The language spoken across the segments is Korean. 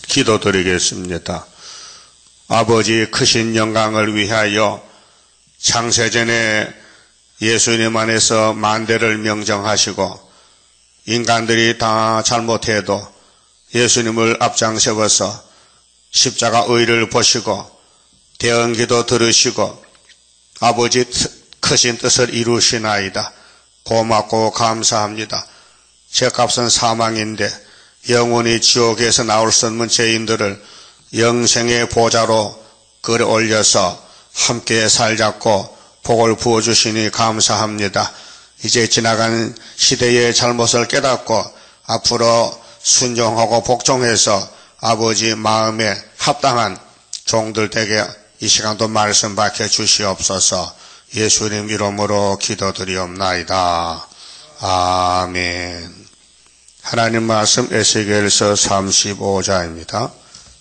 기도드리겠습니다. 아버지 크신 영광을 위하여 창세전에 예수님 안에서 만대를 명정하시고 인간들이 다 잘못해도 예수님을 앞장세워서 십자가 의를 보시고 대언기도 들으시고 아버지 크신 뜻을 이루시나이다. 고맙고 감사합니다. 죄값은 사망인데 영원히 지옥에서 나올 수 없는 죄인들을 영생의 보좌로 끌어 올려서 함께 살자고 복을 부어주시니 감사합니다. 이제 지나간 시대의 잘못을 깨닫고 앞으로 순종하고 복종해서 아버지 마음에 합당한 종들 되게 이 시간도 말씀 밝혀 주시옵소서. 예수님 이름으로 기도드리옵나이다. 아멘. 하나님 말씀 에스겔서 35장입니다.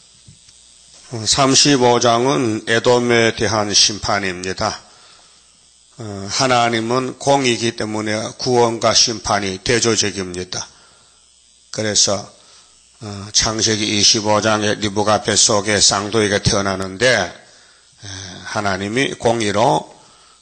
35장은 에돔에 대한 심판입니다. 하나님은 공이기 때문에 구원과 심판이 대조적입니다. 그래서 창세기 25장에 리브가 뱃속에 쌍둥이가 태어나는데 하나님이 공의로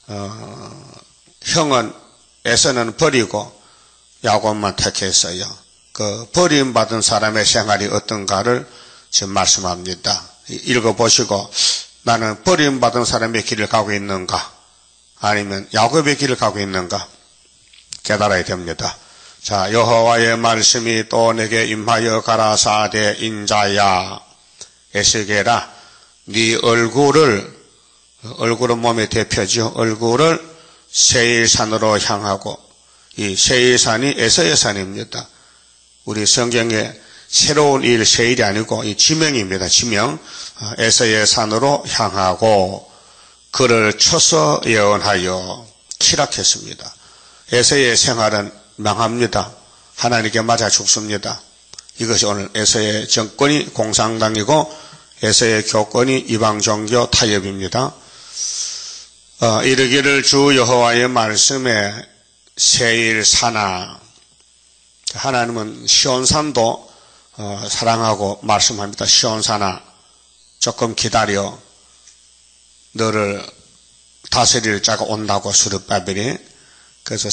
형은 에서는 버리고 야곱만 택했어요. 그 버림받은 사람의 생활이 어떤가를 지금 말씀합니다. 읽어보시고 나는 버림받은 사람의 길을 가고 있는가 아니면 야곱의 길을 가고 있는가 깨달아야 됩니다. 자, 여호와의 말씀이 또 내게 임하여 가라사대 인자야 에스겔아 네 얼굴은 몸의 대표죠. 얼굴을 세일산으로 향하고 이 세일산이 에서의 산입니다. 우리 성경에 새로운 일 세일이 아니고 이 지명입니다. 지명 에서의 산으로 향하고 그를 쳐서 예언하여 키락했습니다. 에서의 생활은 망합니다. 하나님께 맞아 죽습니다. 이것이 오늘 에서의 정권이 공산당이고 에서의 교권이 이방종교 타협입니다. 이르기를 주 여호와의 말씀에 세일사나 하나님은 시온산도 사랑하고 말씀합니다. 시온산아 조금 기다려 너를 다스릴 자가 온다고 스룹바벨이 그래서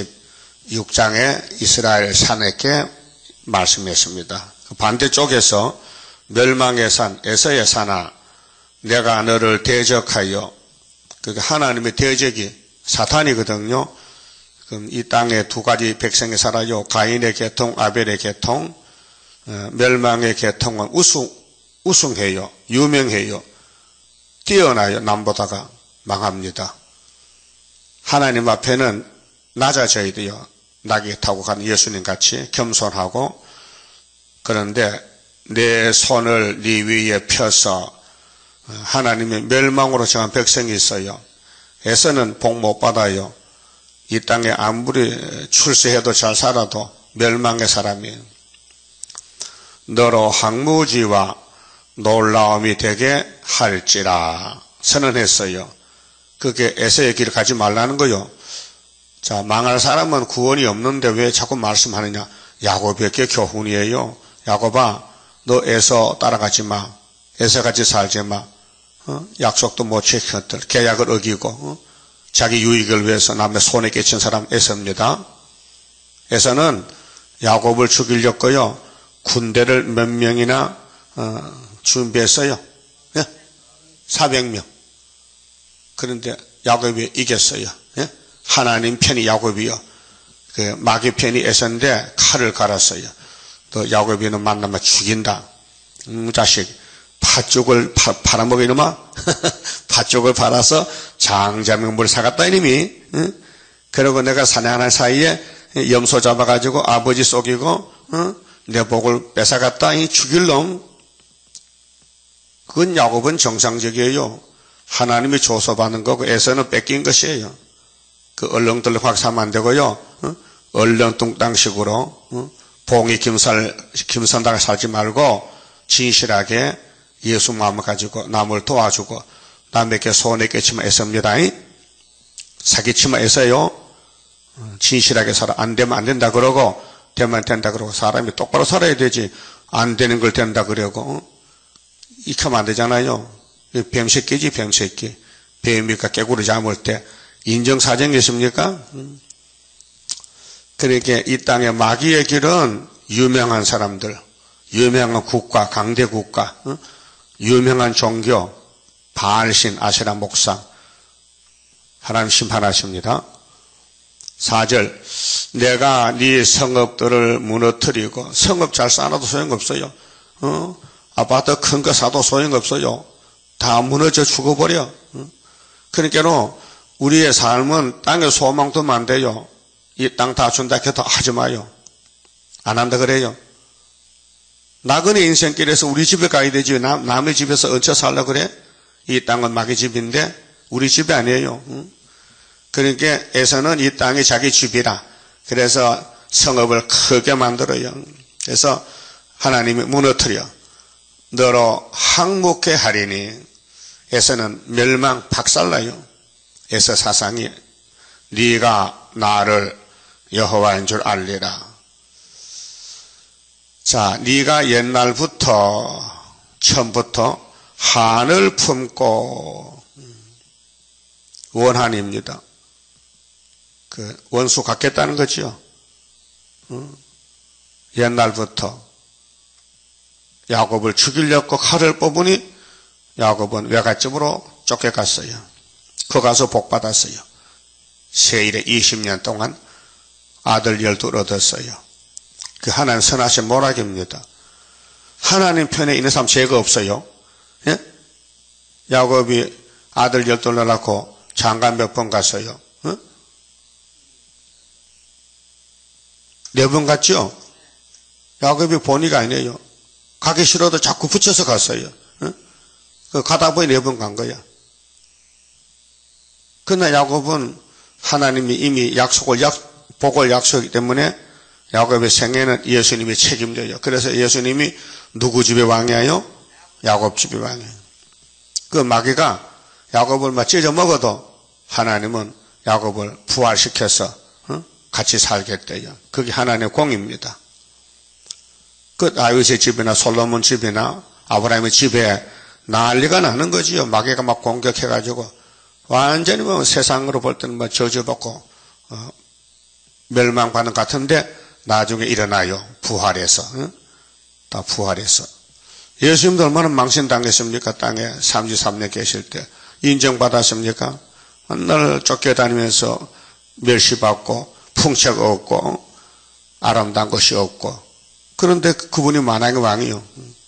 36장에 이스라엘 산에게 말씀했습니다. 반대쪽에서 멸망의 산 에서의 산아 내가 너를 대적하여 그러니까 하나님의 대적이 사탄이거든요. 그럼 이 땅에 두 가지 백성이 살아요. 가인의 계통, 아벨의 계통. 멸망의 계통은 우승해요. 유명해요. 뛰어나요. 남보다가 망합니다. 하나님 앞에는 낮아져야 돼요. 낙에 타고 가는 예수님 같이 겸손하고. 그런데 내 손을 네 위에 펴서 하나님의 멸망으로 정한 백성이 있어요. 에서는 복 못 받아요. 이 땅에 아무리 출세해도 잘 살아도 멸망의 사람이에요. 너로 항무지와 놀라움이 되게 할지라 선언했어요. 그게 에서의 길을 가지 말라는 거요. 자, 망할 사람은 구원이 없는데 왜 자꾸 말씀하느냐. 야곱에게 교훈이에요. 야곱아 너 에서 따라가지 마. 에서같이 살지 마. 약속도 못 지켰들 계약을 어기고 자기 유익을 위해서 남의 손에 끼친 사람 에서입니다. 에서는 야곱을 죽이려고요. 군대를 몇 명이나 준비했어요. 400명. 그런데 야곱이 이겼어요. 하나님 편이 야곱이요. 그 마귀 편이 에서인데 칼을 갈았어요. 또 야곱이는 만나면 죽인다. 자식 팥죽을 팔아먹어 이놈아. 팥죽을 팔아서 장자명물 사갔다 이놈이. 그리고 내가 사냥하는 사이에 염소 잡아가지고 아버지 속이고 내 복을 뺏어갔다 이 죽일 놈. 그건 야곱은 정상적이에요. 하나님이 조소받는 거고 에서는 뺏긴 것이에요. 그 얼렁덜렁 확 사면 안 되고요. 얼렁뚱땅식으로 봉이 김선당 살지 말고 진실하게 예수 마음을 가지고 남을 도와주고 남에게 손에 끼치면 애씁니다. 사기치면 애써요. 진실하게 살아. 안 되면 안 된다 그러고 되면 된다 그러고 사람이 똑바로 살아야 되지. 안 되는 걸 된다 그러고, 이렇게 하면 안 되잖아요. 뱀새끼지, 뱀새끼. 뱀이니까 깨구리 잡을 때 인정사정이 있습니까? 그러니까 이 땅의 마귀의 길은 유명한 사람들, 유명한 국가, 강대 국가, 유명한 종교, 바알신, 아세라 목상, 하나님 심판하십니다. 4절, 내가 네 성읍들을 무너뜨리고, 성읍 잘 쌓아도 소용없어요. 아파트 큰 거 사도 소용없어요. 다 무너져 죽어버려. 그러니까 우리의 삶은 땅에 소망 두면 안 돼요. 이 땅 다 준다 해도 하지 마요. 안 한다 그래요. 나그네 인생길에서 우리 집에 가야 되지. 남의 집에서 얹혀 살라 그래? 이 땅은 마귀 집인데 우리 집이 아니에요. 그러니까 에서는 이 땅이 자기 집이라. 그래서 성읍을 크게 만들어요. 그래서 하나님이 무너뜨려. 너로 항목해 하리니. 에서는 멸망 박살나요. 에서 사상이 네가 나를 여호와인 줄 알리라. 자, 네가 옛날부터 처음부터 한을 품고 원한입니다. 그 원수 갖겠다는 거지요. 옛날부터 야곱을 죽이려고 칼을 뽑으니 야곱은 외갓집으로 쫓겨갔어요. 그 가서 복 받았어요. 세일에 20년 동안 아들 12을 얻었어요. 그 하나님 선하신 모락입니다. 하나님 편에 있는 사람 죄가 없어요. 예? 야곱이 아들 12을 낳고 장가 몇 번 갔어요. 4번 갔죠? 야곱이 본의가 아니에요. 가기 싫어도 자꾸 붙여서 갔어요. 그 가다 보니 4번 간 거야. 그러나 야곱은 하나님이 이미 복을 약속하기 때문에 야곱의 생애는 예수님이 책임져요. 그래서 예수님이 누구 집의 왕이에요? 야곱 집의 왕이에요. 그 마귀가 야곱을 막 찢어 먹어도 하나님은 야곱을 부활시켜서 같이 살겠대요. 그게 하나님의 공입니다. 그 다윗의 집이나 솔로몬 집이나 아브라함의 집에 난리가 나는 거지요. 마귀가 막 공격해가지고 완전히 뭐 세상으로 볼 때는 뭐 저주받고 멸망받는 것 같은데 나중에 일어나요. 부활해서. 다 부활해서. 예수님도 얼마나 망신당했습니까? 땅에 33년 계실 때. 인정받았습니까? 늘 쫓겨다니면서 멸시받고 풍채가 없고 아름다운 것이 없고 그런데 그분이 만왕의 왕이요.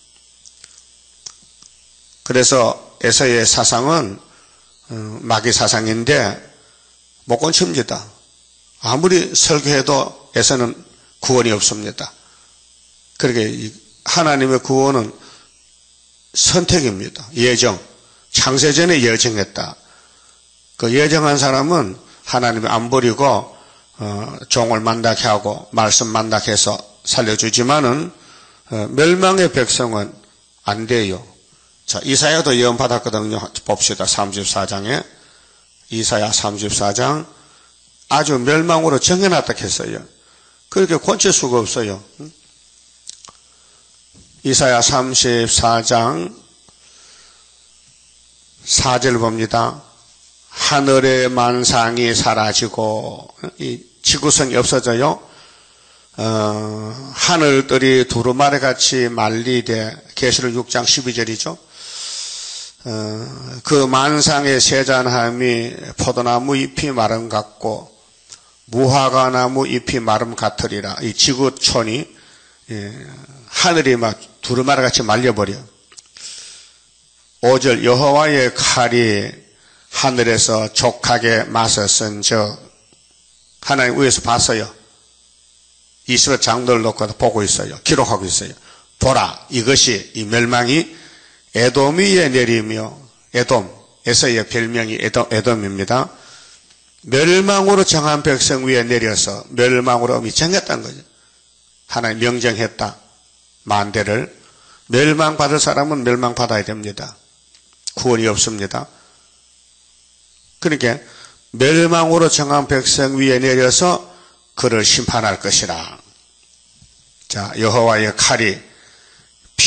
그래서 에서의 사상은 마귀 사상인데 못 고칩니다. 아무리 설교해도 에서는 구원이 없습니다. 그러게 하나님의 구원은 선택입니다. 예정. 창세전에 예정했다. 그 예정한 사람은 하나님이 안 버리고 종을 만나게 하고 말씀 만나게 해서 살려주지만은 멸망의 백성은 안 돼요. 자, 이사야도 예언 받았거든요. 봅시다. 34장에 이사야 34장 아주 멸망으로 정해놨다 했어요. 그렇게 고칠 수가 없어요. 이사야 34장 4절 봅니다. 하늘의 만상이 사라지고 이 지구성이 없어져요. 하늘들이 두루마리같이 말리되 계시록 6장 12절이죠. 그 만상의 세잔함이 포도나무 잎이 마름 같고 무화과나무 잎이 마름 같으리라. 이 지구촌이 하늘이 막 두루마리같이 말려버려. 5절 여호와의 칼이 하늘에서 족하게 맞섰은즉 하나님 위에서 봤어요. 이스라엘 장로를 놓고 보고 있어요. 기록하고 있어요. 보라, 이것이 이 멸망이 에돔 위에 내리며 에돔, 에서의 별명이 에돔입니다. 멸망으로 정한 백성 위에 내려서 멸망으로 정했다는 거죠. 하나님 명정했다. 만대를 멸망받을 사람은 멸망받아야 됩니다. 구원이 없습니다. 그러니까 멸망으로 정한 백성 위에 내려서 그를 심판할 것이라. 자, 여호와의 칼이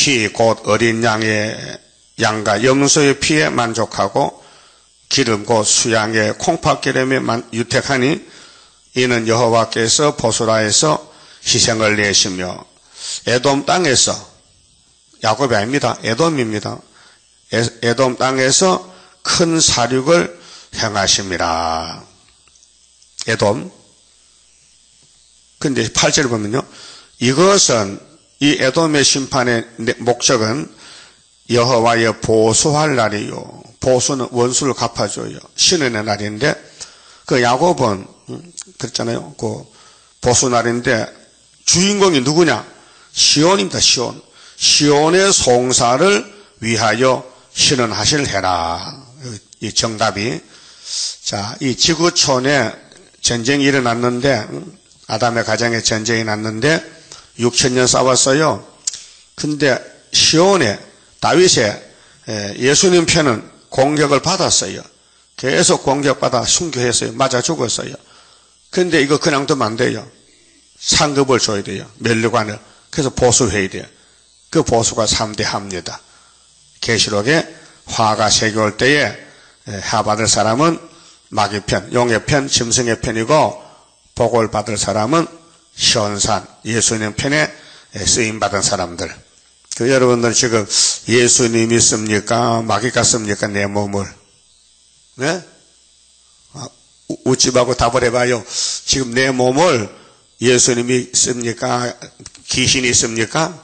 피 곧 어린 양과 염소의 피에 만족하고 기름 곧 수양의 콩팥기름에 유택하니 이는 여호와께서 보스라에서 희생을 내시며 에돔 땅에서 야곱이 아닙니다. 에돔입니다. 에돔 땅에서 큰 사륙을 행하심이라. 에돔. 근데 8절을 보면요. 이것은 이 에돔의 심판의 목적은 여호와의 보수할 날이요. 보수는 원수를 갚아줘요. 신의 날인데 그 야곱은 그랬잖아요. 그 보수 날인데 주인공이 누구냐? 시온입니다. 시온. 시온의 송사를 위하여 신원하실 해라. 이 정답이. 자, 이 지구촌에 전쟁이 일어났는데 아담의 가정에 전쟁이 났는데 6,000년 싸웠어요. 근데 시온에 다윗의 예수님 편은 공격을 받았어요. 계속 공격받아 순교했어요. 맞아 죽었어요. 근데 이거 그냥 두면 안 돼요. 상급을 줘야 돼요. 면류관을. 그래서 보수해야 돼요. 그 보수가 3대 합니다. 계시록에 화가 새겨올 때에 하받을 사람은 마귀 편, 용의 편, 짐승의 편이고 복을 받을 사람은 시온산, 예수님 편에 쓰임받은 사람들. 그 여러분들 지금 예수님 믿습니까? 마귀가 씁니까? 내 몸을. 네? 웃지 말고 답을 해봐요. 지금 내 몸을 예수님이 씁니까? 귀신이 씁니까?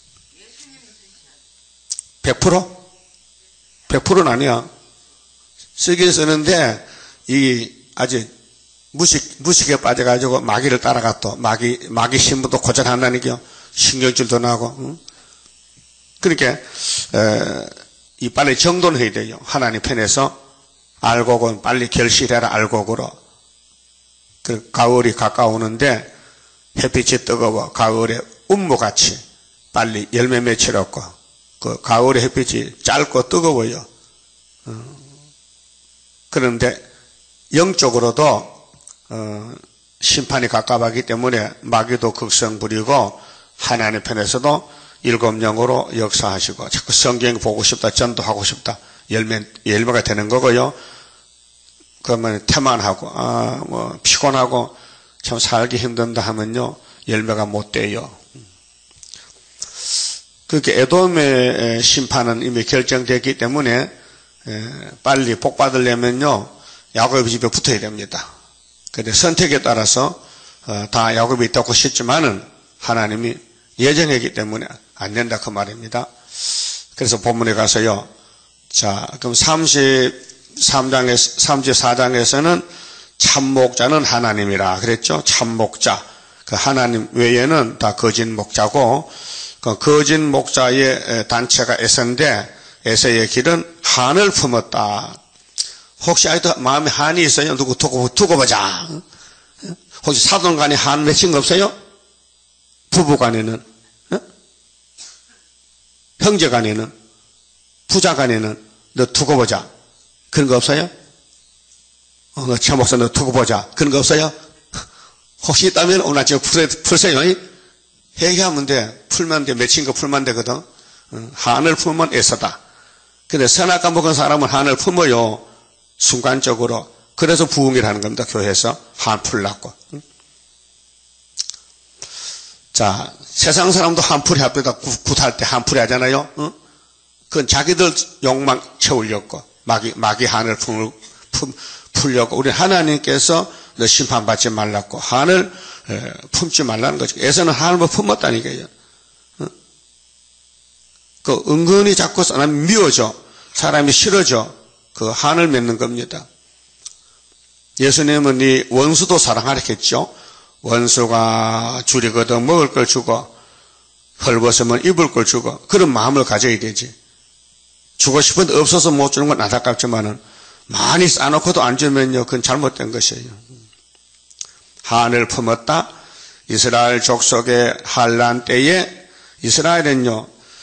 100%? 100%는 아니야. 쓰긴 쓰는데, 아주 무식에 빠져가지고 마귀를 따라갔다. 마귀 신부도 고전한다니까요. 신경질도 나고. 응? 그러니까, 이 빨리 정돈해야 돼요. 하나님 편에서 알곡은 빨리 결실해라, 알곡으로. 그 가을이 가까우는데 햇빛이 뜨거워 가을에 운무같이 빨리 열매 맺힐 없고 그 가을의 햇빛이 짧고 뜨거워요. 그런데 영적으로도 심판이 가까워하기 때문에 마귀도 극성 부리고 하나님 편에서도 일곱 영으로 역사하시고 자꾸 성경 보고 싶다, 전도하고 싶다, 열매가 되는 거고요. 그러면 태만하고 뭐 피곤하고 참 살기 힘든다 하면요 열매가 못 돼요. 그렇게 에돔의 심판은 이미 결정됐기 때문에 빨리 복 받으려면요 야곱의 집에 붙어야 됩니다. 그런데 선택에 따라서 다 야곱이 있다고 싶지만은 하나님이 예정이기 때문에 안 된다 그 말입니다. 그래서 본문에 가서요. 자, 그럼 34장에서는 참목자는 하나님이라 그랬죠. 참목자. 그 하나님 외에는 다 거짓 목자고 그 거짓 목자의 단체가 에서인데 에서의 길은 한을 품었다. 혹시 아직도 마음에 한이 있어요? 누구 두고 보자. 혹시 사돈 간에 한 맺힌 거 없어요? 부부 간에는? 형제 간에는? 부자 간에는? 너 두고 보자. 그런 거 없어요? 차 목사 너 두고 보자. 그런 거 없어요? 혹시 있다면 오늘 아침에 풀세요. 얘기하면 돼. 풀면 돼. 맺힌 거 풀면 되거든. 한을 품으면 애써다. 근데 선악과 먹은 사람은 한을 품어요. 순간적으로. 그래서 부흥이라는 겁니다. 교회에서. 한 풀났고. 자, 세상 사람도 한풀이 합니다. 굿할 때 한풀이 하잖아요. 그건 자기들 욕망 채우려고. 마귀 한을 풀려고. 우리 하나님께서 너 심판받지 말라고. 한을 품지 말라는 거죠. 에서는 한을 품었다니까요. 그 은근히 자꾸 사람이 미워져. 사람이 싫어져. 그 한을 맺는 겁니다. 예수님은 이 원수도 사랑하라 했죠. 원수가 줄이거든 먹을 걸 주고 헐벗으면 입을 걸 주고 그런 마음을 가져야 되지. 주고 싶은데 없어서 못 주는 건 안타깝지만은 많이 싸놓고도 안 주면요 그건 잘못된 것이에요. 한을 품었다. 이스라엘 족속의 환난 때에 이스라엘은요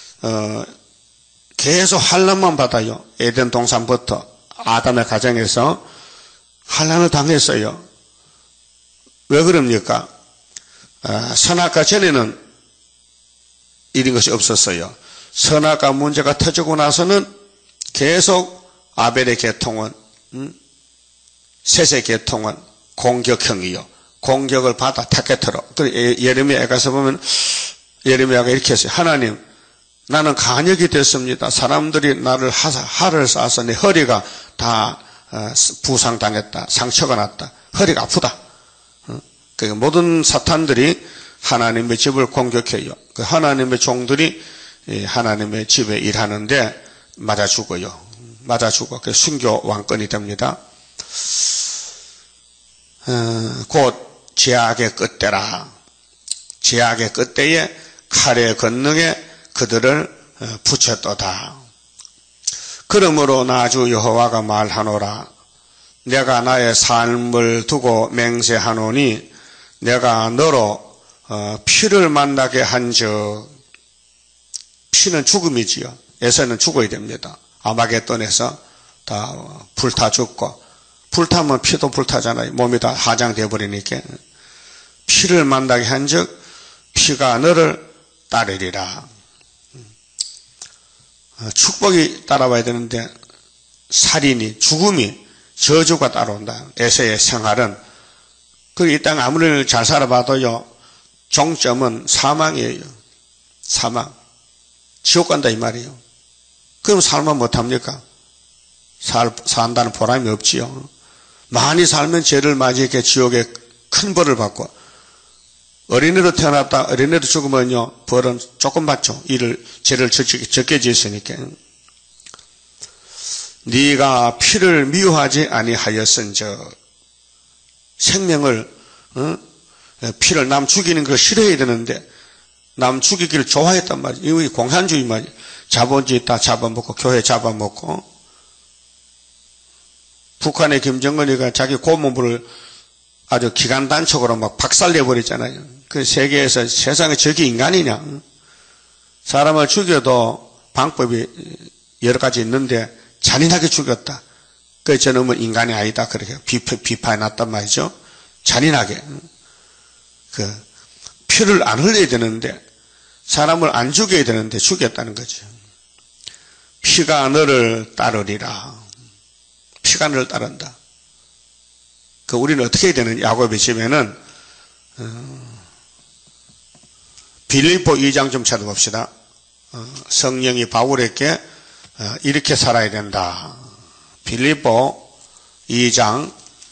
계속 환난만 받아요. 에덴 동산부터 아담의 가정에서 환난을 당했어요. 왜 그럽니까? 선악과 전에는 이런 것이 없었어요. 선악과 문제가 터지고 나서는 계속 아벨의 계통은 셋의 계통은 공격형이요. 공격을 받아 타겟으로. 예레미야에 가서 보면 예레미야가 이렇게 했어요. 하나님, 나는 간역이 됐습니다. 사람들이 나를 활을 쏴서 내 허리가 다 부상당했다. 상처가 났다. 허리가 아프다. 그러니까 모든 사탄들이 하나님의 집을 공격해요. 그 하나님의 종들이 하나님의 집에 일하는데 맞아 죽어요. 맞아 죽어. 그 순교 왕권이 됩니다. 곧 제약의 끝때라. 제약의 끝때에 칼의 권능에 그들을 붙였도다. 그러므로 나 주 여호와가 말하노라. 내가 나의 삶을 두고 맹세하노니 내가 너로 피를 만나게 한즉. 피는 죽음이지요. 에서는 죽어야 됩니다. 아마겟돈에서 다 불타 죽고, 불타면 피도 불타잖아요. 몸이 다 하장되어 버리니까. 피를 만나게 한즉 피가 너를 따르리라. 축복이 따라와야 되는데 살인이, 죽음이, 저주가 따라온다. 에서의 생활은 이 땅 아무리 잘 살아봐도요, 종점은 사망이에요. 사망. 지옥 간다 이 말이에요. 그럼 살면 못합니까? 산다는 보람이 없지요. 많이 살면 죄를 맞이해 지옥에 큰 벌을 받고, 어린애로 태어났다 어린애로 죽으면요 벌은 조금 받죠. 죄를 적게 지었으니까. 네가 피를 미워하지 아니하였은즉. 생명을 피를 남 죽이는 걸 싫어해야 되는데 남 죽이기를 좋아했단 말이에요. 이거 공산주의 말이에요. 자본주의 다 잡아먹고 교회 잡아먹고. 북한의 김정은이가 자기 고문부를 아주 기간단축으로 막 박살내버렸잖아요. 그 세계에서 세상에 저게 인간이냐. 사람을 죽여도 방법이 여러 가지 있는데 잔인하게 죽였다. 그래서 저놈은 인간이 아니다. 그렇게 비판해놨단 말이죠. 잔인하게. 피를 안 흘려야 되는데, 사람을 안 죽여야 되는데 죽였다는 거죠. 피가 너를 따르리라. 피가 너를 따른다. 우리는 어떻게 해야 되는, 야곱의 집에는, 빌립보 2장 좀 찾아봅시다. 성령이 바울에게 이렇게 살아야 된다. 빌립보 2장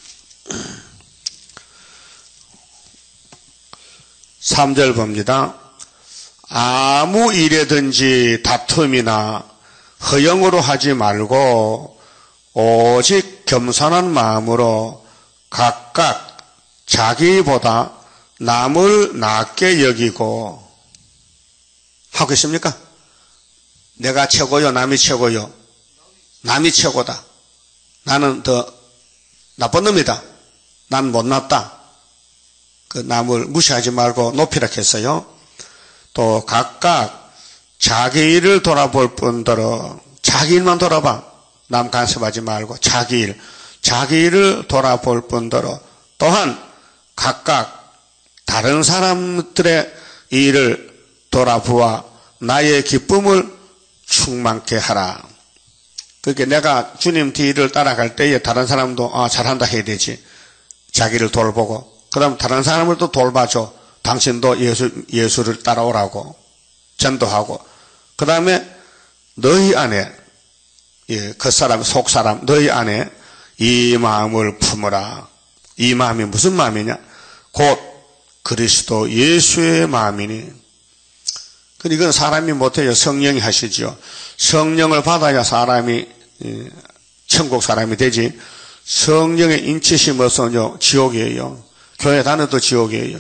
3절 봅니다. 아무 일에든지 다툼이나 허영으로 하지 말고 오직 겸손한 마음으로 각각 자기보다 남을 낮게 여기고. 하고 있습니까? 내가 최고요, 남이 최고요? 남이 최고다. 나는 더 나쁜 놈이다. 난 못났다. 남을 무시하지 말고 높이라 했어요. 또 각각 자기 일을 돌아볼 뿐더러 자기 일만 돌아봐. 남 간섭하지 말고 자기 일을 돌아볼 뿐더러 또한 각각 다른 사람들의 일을 돌아보아 나의 기쁨을 충만케 하라. 그러니까 내가 주님 뒤를 따라갈 때에 다른 사람도 잘한다 해야 되지. 자기를 돌보고 그 다음 다른 사람을 또 돌봐줘. 당신도 예수를 따라오라고 전도하고, 그 다음에 너희 안에 그 사람 속사람 너희 안에 이 마음을 품으라. 이 마음이 무슨 마음이냐? 곧 그리스도 예수의 마음이니. 이건 사람이 못해요. 성령이 하시죠. 성령을 받아야 사람이 천국 사람이 되지. 성령의 인치심 없어요. 지옥이에요. 교회 다녀도 지옥이에요.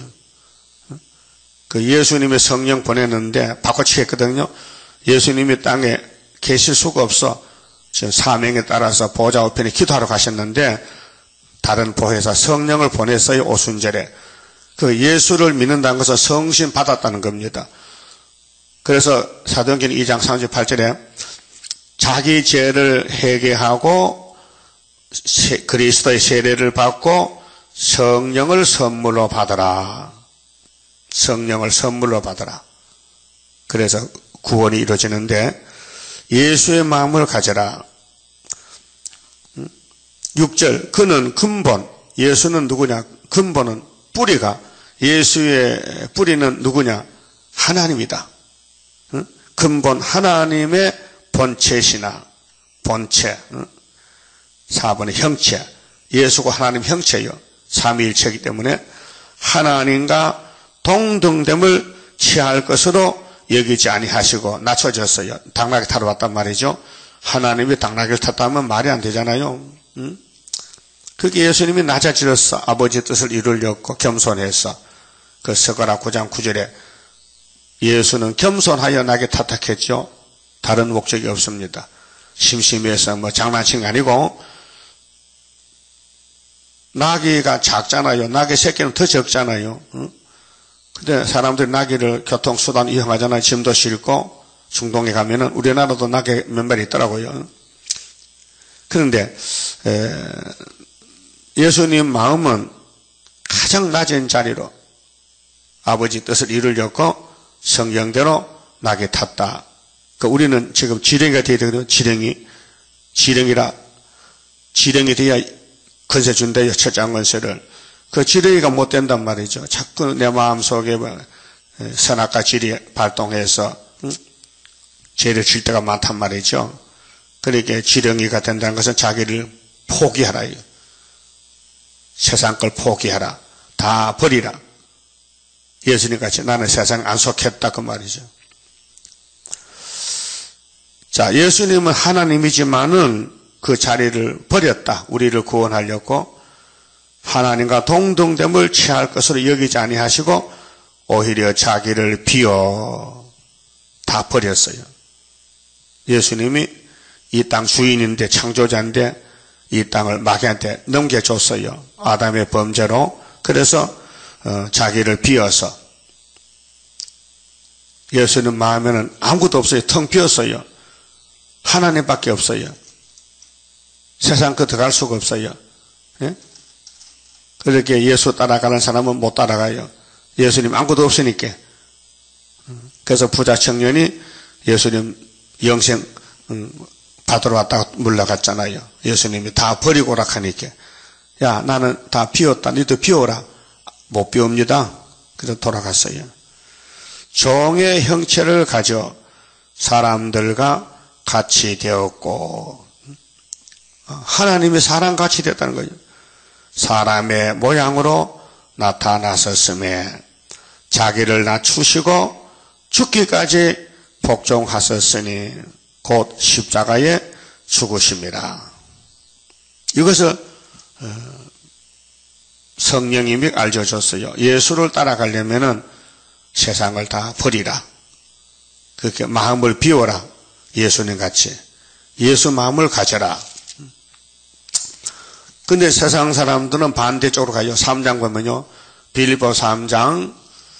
예수님의 성령 보냈는데 바꿔치겠거든요. 예수님이 땅에 계실 수가 없어. 지금 사명에 따라서 보좌 우편에 기도하러 가셨는데 다른 보혜사 성령을 보냈어요. 오순절에. 예수를 믿는다는 것은 성신 받았다는 겁니다. 그래서 사도행전 2장 38절에 자기 죄를 회개하고 그리스도의 세례를 받고 성령을 선물로 받으라. 성령을 선물로 받으라. 그래서 구원이 이루어지는데 예수의 마음을 가져라. 6절 그는 근본, 예수는 누구냐? 근본은 뿌리가, 예수의 뿌리는 누구냐? 하나님이다. 근본 하나님의 본체시나, 본체, 4번의 형체, 예수가 하나님 형체요. 삼위일체이기 때문에 하나님과 동등됨을 취할 것으로 여기지 아니하시고 낮춰졌어요. 당나귀 타러 왔단 말이죠. 하나님이 당나귀를 탔다면 말이 안 되잖아요. 그게 예수님이 낮아지셔서 아버지의 뜻을 이루려고 겸손해서 그 스가랴 9장 9절에 예수는 겸손하여 나귀 탓했죠. 다른 목적이 없습니다. 심심해서 뭐 장난친 게 아니고 나귀가 작잖아요. 나귀 새끼는 더 적잖아요. 근데 사람들이 나귀를 교통수단 이용하잖아요. 짐도 싣고 중동에 가면은 우리나라도 나귀 몇 마리 있더라고요. 그런데 예수님 마음은 가장 낮은 자리로 아버지 뜻을 이루려고 성경대로 나귀 탔다. 우리는 지금 지렁이가 되어야 되거든요. 지렁이 돼야 건세 준대요. 철장 건세를. 그 지렁이가 못 된단 말이죠. 자꾸 내 마음속에 선악과 질이 발동해서 죄를 질 때가 많단 말이죠. 그러니까 지렁이가 된다는 것은 자기를 포기하라. 세상 걸 포기하라. 다 버리라. 예수님 같이 나는 세상에 안 속했다 그 말이죠. 자, 예수님은 하나님이지만은 그 자리를 버렸다. 우리를 구원하려고 하나님과 동등됨을 취할 것으로 여기지 아니하시고 오히려 자기를 비워 다 버렸어요. 예수님이 이 땅 주인인데, 창조자인데 이 땅을 마귀한테 넘겨줬어요. 아담의 범죄로. 그래서 자기를 비워서 예수님 마음에는 아무것도 없어요. 텅 비었어요. 하나님밖에 없어요. 세상 끝에 갈 수가 없어요. 예? 그렇게 예수 따라가는 사람은 못 따라가요. 예수님 아무것도 없으니까. 그래서 부자 청년이 예수님 영생 받으러 왔다가 물러갔잖아요. 예수님이 다 버리고 오라 하니까. 야, 나는 다 비웠다. 너도 비워라. 못 비웁니다. 그래서 돌아갔어요. 종의 형체를 가져 사람들과 같이 되었고, 하나님이 사람같이 됐다는 거예요. 사람의 모양으로 나타나셨음에 자기를 낮추시고 죽기까지 복종하셨으니 곧 십자가에 죽으심이라. 이것을 성령님이 알려줬어요. 예수를 따라가려면은 세상을 다 버리라. 그렇게 마음을 비워라. 예수님 같이. 예수 마음을 가져라. 근데 세상 사람들은 반대쪽으로 가요. 3장 보면요. 빌립보 3장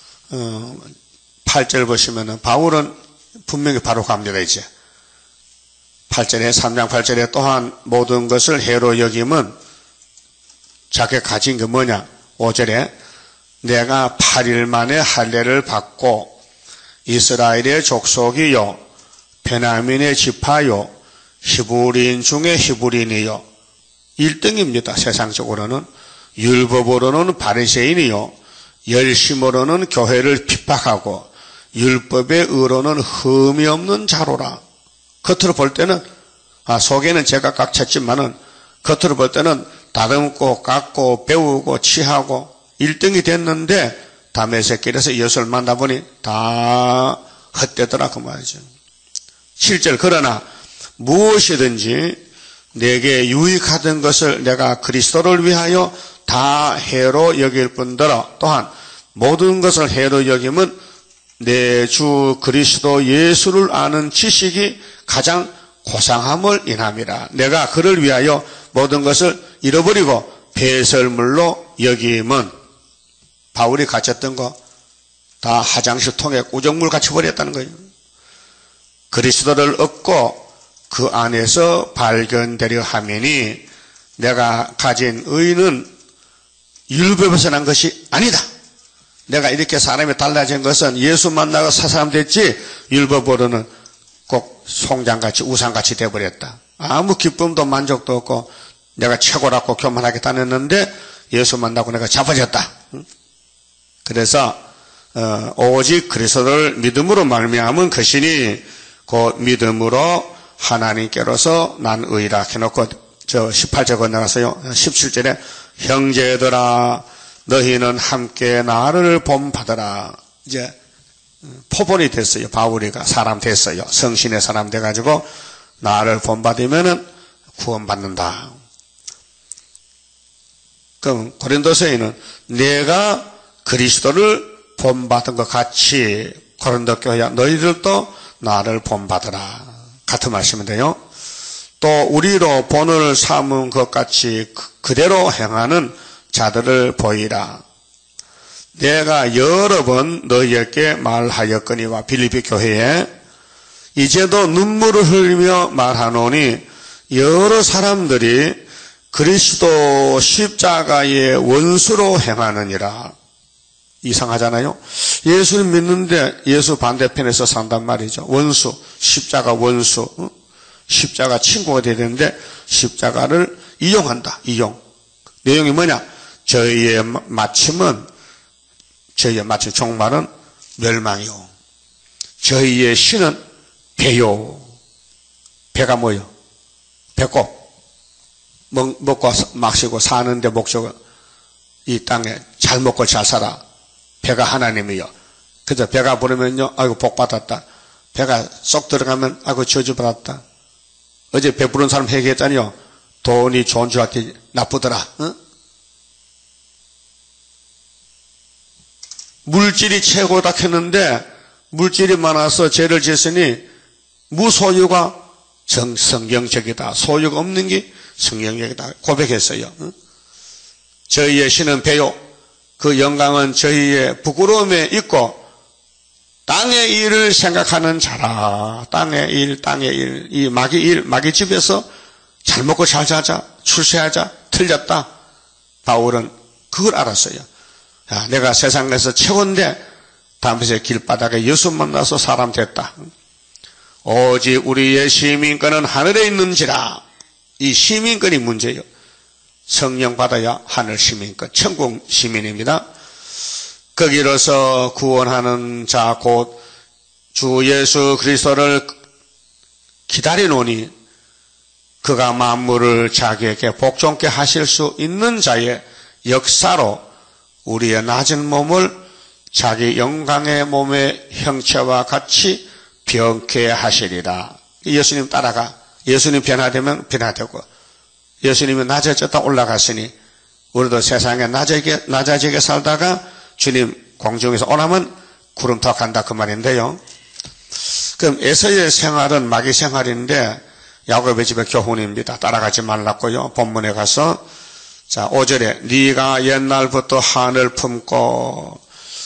8절 보시면은 바울은 분명히 바로 갑니다. 이제 8절에 3장 8절에 또한 모든 것을 해로 여김은 자기가 가진 게 뭐냐. 5절에 내가 8일 만에 할례를 받고 이스라엘의 족속이요 베냐민의 지파요 히브리인 중에 히브리인이요 1등입니다. 세상적으로는. 율법으로는 바리새인이요 열심으로는 교회를 핍박하고 율법의 의로는 흠이 없는 자로라. 겉으로 볼 때는 속에는 제가 꽉 찼지만은 겉으로 볼 때는 다듬고 깎고 배우고 취하고 1등이 됐는데 다메섹길에서 예수를 만나보니 다 헛되더라 그 말이죠. 7절 그러나 무엇이든지 내게 유익하던 것을 내가 그리스도를 위하여 다 해로 여길 뿐더러 또한 모든 것을 해로 여김은 내 주 그리스도 예수를 아는 지식이 가장 고상함을 인함이라. 내가 그를 위하여 모든 것을 잃어버리고 배설물로 여김은 바울이 갇혔던 거 다 화장실통에 우정물 같이 버렸다는 거예요. 그리스도를 얻고 그 안에서 발견되려 하매니 내가 가진 의는 율법에서 난 것이 아니다. 내가 이렇게 사람이 달라진 것은 예수 만나고 사 사람 됐지 율법으로는 꼭 송장같이 우상같이 돼버렸다. 아무 기쁨도 만족도 없고 내가 최고라고 교만하게 다녔는데 예수 만나고 내가 자빠졌다. 그래서 오직 그리스도를 믿음으로 말미암은 것이니 그 믿음으로 하나님께로서 난 의라 해놓고 저 18절 건너가서요. 17절에 형제들아 너희는 함께 나를 본받으라. 이제 포본이 됐어요. 바울이가 사람 됐어요. 성신의 사람 돼가지고 나를 본받으면은 구원받는다. 그럼 고린도서에는 내가 그리스도를 본받은 것 같이 고린도 교회야 너희들도 나를 본받으라. 같은 말씀인데요. 또 우리로 본을 삼은 것 같이 그대로 행하는 자들을 보이라. 내가 여러 번 너희에게 말하였거니와 빌립비 교회에 이제도 눈물을 흘리며 말하노니 여러 사람들이 그리스도 십자가의 원수로 행하느니라. 이상하잖아요. 예수를 믿는데 예수 반대편에서 산단 말이죠. 원수, 십자가 원수, 십자가 친구가 되야 되는데 십자가를 이용한다. 이용. 내용이 뭐냐? 저희의 마침은 종말은 멸망이요. 저희의 신은 배요. 배가 뭐요? 배꼽. 먹고 마시고 사는데 목적은 이 땅에 잘 먹고 잘 살아. 배가 하나님이요. 그래서 배가 부르면요, 아이고 복 받았다. 배가 쏙 들어가면 아이고 저주 받았다. 어제 배 부른 사람 얘기했잖아요. 돈이 좋은 줄 알았더니 나쁘더라. 응? 물질이 최고다 했는데 물질이 많아서 죄를 지었으니 무소유가 성경적이다. 소유가 없는 게 성경적이다. 고백했어요. 응? 저희의 신은 배요. 그 영광은 저희의 부끄러움에 있고 땅의 일을 생각하는 자라. 땅의 일, 이 마귀 일, 마귀 집에서 잘 먹고 잘 자자, 출세하자, 틀렸다. 바울은 그걸 알았어요. 야, 내가 세상에서 최고인데 다음에 길바닥에 예수 만나서 사람 됐다. 오직 우리의 시민권은 하늘에 있는지라. 이 시민권이 문제예요. 성령 받아야 하늘 시민권, 천국 시민입니다. 거기로서 구원하는 자 곧 주 예수 그리스도를 기다리노니 그가 만물을 자기에게 복종케 하실 수 있는 자의 역사로 우리의 낮은 몸을 자기 영광의 몸의 형체와 같이 변케 하시리라. 예수님 따라가. 예수님 변화되면 변화되고 예수님이 낮아졌다 올라갔으니 우리도 세상에 낮아지게 살다가 주님 공중에서 오라면 구름타고 간다 그 말인데요. 그럼 에서의 생활은 마귀 생활인데 야곱의 집의 교훈입니다. 따라가지 말랐고요. 본문에 가서 자 5절에 네가 옛날부터 한을 품고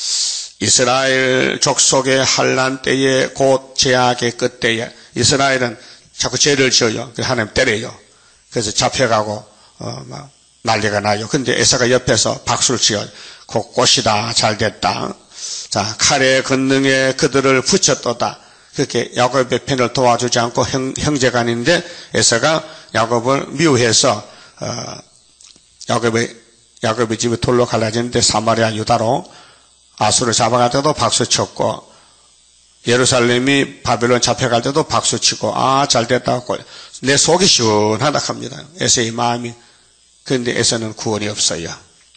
이스라엘 족속의 환난 때에 곧 제약의 끝때에 이스라엘은 자꾸 죄를 지어요. 하나님 때려요. 그래서 잡혀가고 막 난리가 나요. 근데 에서가 옆에서 박수를 치어요. 꽃이다 잘됐다. 자 칼의 권능에 그들을 붙였도다. 그렇게 야곱의 편을 도와주지 않고 형제간인데 에서가 야곱을 미워해서 야곱의 집에 돌로 갈라지는데 사마리아 유다로 아수를 잡아갈 때도 박수쳤고 예루살렘이 바벨론 잡혀갈 때도 박수치고 잘됐다고 내 속이 시원하다 합니다. 에서의 마음이. 그런데 에서는 구원이 없어요.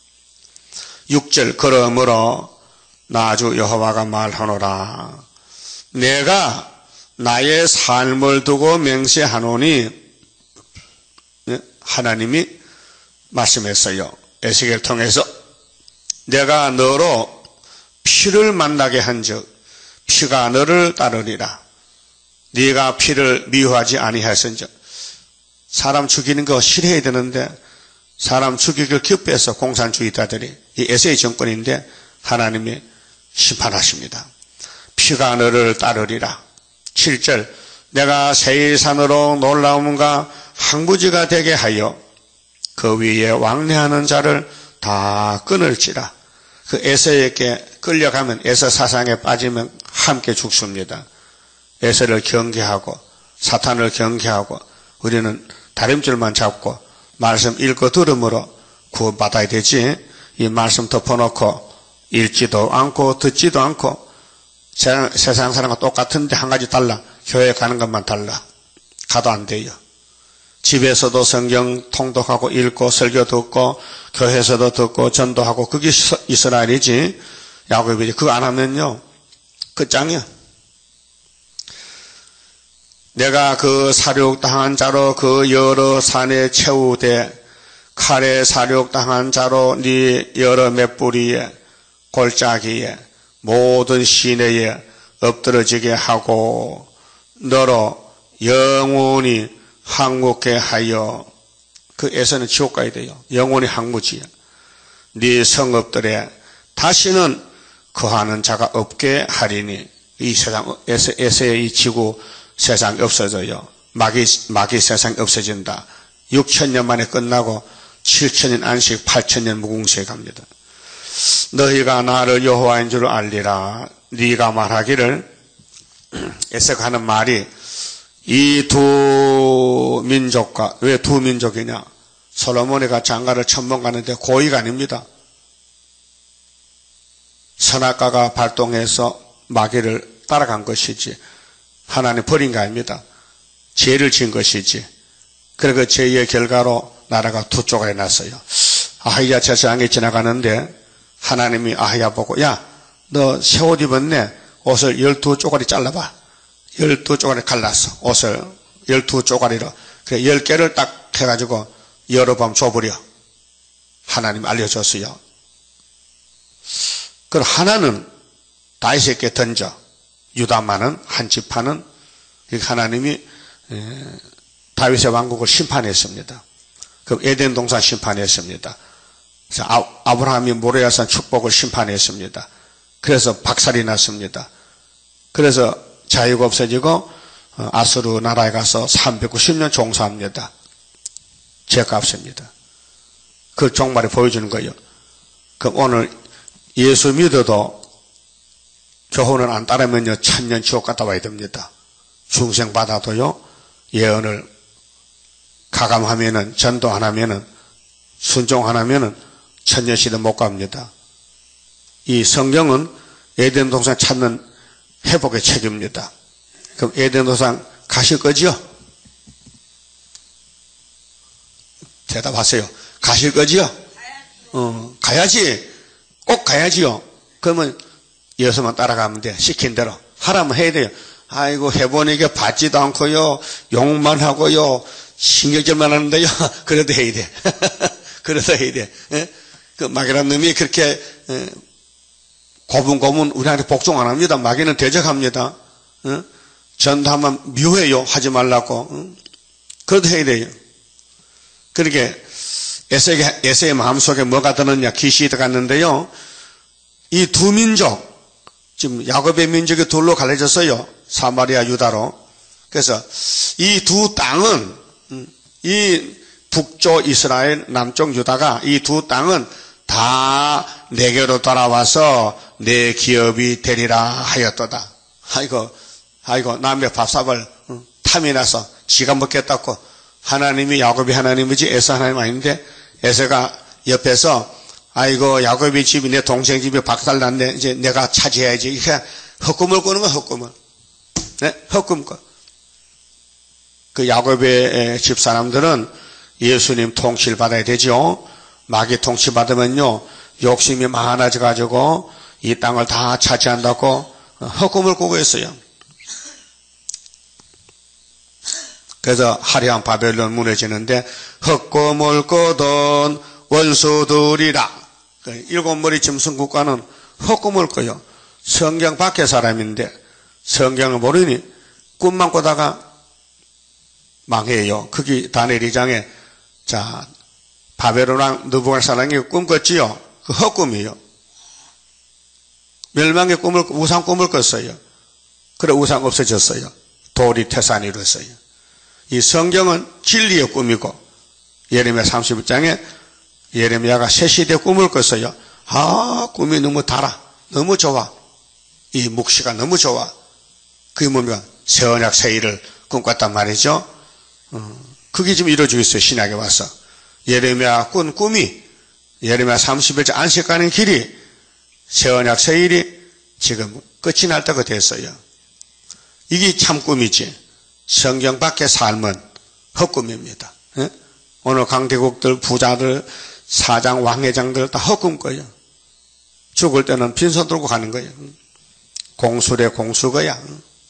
6절 그러므로 나주 여호와가 말하노라. 내가 나의 삶을 두고 맹세하노니 하나님이 말씀했어요. 에스겔을 통해서 내가 너로 피를 만나게 한즉 피가 너를 따르리라. 네가 피를 미워하지 아니하였은즉. 사람 죽이는 거 싫어해야 되는데 사람 죽이기를 기뻐해서 공산주의자들이 이 에세이 정권인데 하나님이 심판하십니다. 피가 너를 따르리라. 7절 내가 세일산으로 놀라움과 항부지가 되게 하여 그 위에 왕래하는 자를 다 끊을지라. 그 에서에게 끌려가면 에서 사상에 빠지면 함께 죽습니다. 에서를 경계하고 사탄을 경계하고 우리는 다림줄만 잡고 말씀 읽고 들음으로 구원받아야 되지. 이 말씀 덮어놓고 읽지도 않고 듣지도 않고 세상 사람과 똑같은데 한 가지 달라. 교회 가는 것만 달라. 가도 안 돼요. 집에서도 성경 통독하고 읽고 설교 듣고 교회에서도 듣고 전도하고 그게 이스라엘이지. 야곱이지. 그거 안 하면요 끝장이야. 내가 그 사륙당한 자로 그 여러 산에 채우되 칼에 사륙당한 자로 네 여러 맷뿌리에 골짜기에 모든 시내에 엎드러지게 하고 너로 영원히 항복케 하여. 그 에서는 지옥 가야 돼요. 영원히 항무지야. 네 성읍들에 다시는 거하는 자가 없게 하리니. 이 세상 에서의 이 지구 세상이 없어져요. 마귀 세상이 없어진다. 6,000년 만에 끝나고 7,000년 안식 8,000년 무궁시에 갑니다. 너희가 나를 여호와인 줄 알리라. 네가 말하기를. 에서가 하는 말이 이 두 민족과, 왜 두 민족이냐? 솔로몬이가 장가를 1000번 가는데 고의가 아닙니다. 선악과가 발동해서 마귀를 따라간 것이지 하나님 버린 거 아닙니다. 죄를 지은 것이지. 그래 그 죄의 결과로 나라가 두 쪼가리 났어요. 아하야 제사장이 지나가는데 하나님이 아하야 보고 야, 너 새 옷 입었네. 옷을 12쪼가리 잘라봐. 12쪼가리 갈랐어. 옷을 12쪼가리로. 그래 10개를 딱 해가지고 여러 번 줘버려. 하나님 알려줬어요. 그럼 하나는 다윗에게 던져. 유다만은 한 지파는 하나님이 다윗의 왕국을 심판했습니다. 그럼 에덴 동산 심판했습니다. 그래서 아브라함이 모레아산 축복을 심판했습니다. 그래서 박살이 났습니다. 그래서 자유가 없어지고 아수르 나라에 가서 390년 종사합니다. 죄값입니다. 그 종말이 보여주는 거예요. 그럼 오늘 예수 믿어도 교훈을 안 따르면요 1000년 지옥 갔다 와야 됩니다. 중생 받아도요 예언을 가감하면은 전도 안 하면은 순종 안 하면은 1000년 시대 못 갑니다. 이 성경은 에덴 동산 찾는 회복의 책입니다. 그럼 에덴 동산 가실 거지요? 대답하세요. 가실 거지요? 가야지. 꼭 가야지요. 그러면 예수만 따라가면 돼. 시킨 대로. 하라면 해야 돼요. 아이고 해보니까 받지도 않고요. 욕만 하고요. 신경질만 하는데요. 그래도 해야 돼. 그래도 해야 돼. 그 마귀라는 놈이 그렇게 고분고분 우리한테 복종 안 합니다. 마귀는 대적합니다. 전도하면 미워해요. 하지 말라고. 그래도 해야 돼요. 그렇게 에서의 마음속에 뭐가 드느냐 귀신이 들어갔는데요. 이 두 민족 지금 야곱의 민족이 둘로 갈라졌어요. 사마리아 유다로. 그래서 이 두 땅은 이 북쪽 이스라엘 남쪽 유다가 이 두 땅은 다 내게로 돌아와서 내 기업이 되리라 하였도다. 아이고 남의 밥삽을 탐이 나서 지가 먹겠다고. 하나님이 야곱이 하나님이지 에서 하나님 아닌데 에서가 옆에서 아이고 야곱의 집이 내 동생 집이 박살났네. 이제 내가 차지해야지. 이렇게 헛꿈을 꾸는 거야. 헛꿈을. 네? 헛꿈 꿔. 그 야곱의 집 사람들은 예수님 통치를 받아야 되죠. 마귀 통치 받으면요 욕심이 많아져 가지고 이 땅을 다 차지한다고 헛꿈을 꾸고 있어요. 그래서 화려한 바벨론 무너지는데 헛꿈을 꾸던 원수들이라. 일곱 머리 짐승 국가는 헛꿈을 꿔요. 성경 밖의 사람인데 성경을 모르니 꿈만 꾸다가 망해요. 그게 다니엘 2장에 자 바벨론왕 느부갓네살이 꿈 꿨지요. 그 헛꿈이에요. 멸망의 꿈을 우상 꿈을 꿨어요. 그래 우상 없어졌어요. 돌이 태산이 이뤘어요. 이 성경은 진리의 꿈이고 예레미야 31장에 예레미야가 새 시대 꿈을 꿨어요. 꿈이 너무 달아. 너무 좋아. 이 묵시가 너무 좋아. 그게 뭡니까? 새 언약 새 일을 꿈꿨단 말이죠. 그게 지금 이루어지고 있어요. 신약에 와서. 예레미야 꾼 꿈이 예레미야 30일째 안식 가는 길이 새 언약 새 일이 지금 끝이 날 때가 됐어요. 이게 참 꿈이지. 성경 밖의 삶은 헛꿈입니다. 예? 오늘 강대국들, 부자들, 사장, 왕회장들 다 헛꿈 거예요. 죽을 때는 빈손 들고 가는 거예요. 공수래 공수거야.